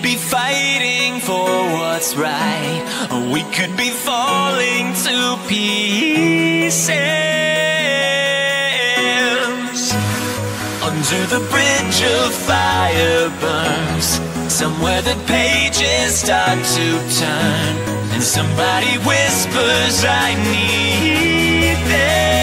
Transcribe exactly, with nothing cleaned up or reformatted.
be fighting for what's right, or we could be falling to pieces. Under the bridge of fire burns, somewhere the pages start to turn, and somebody whispers, I need this.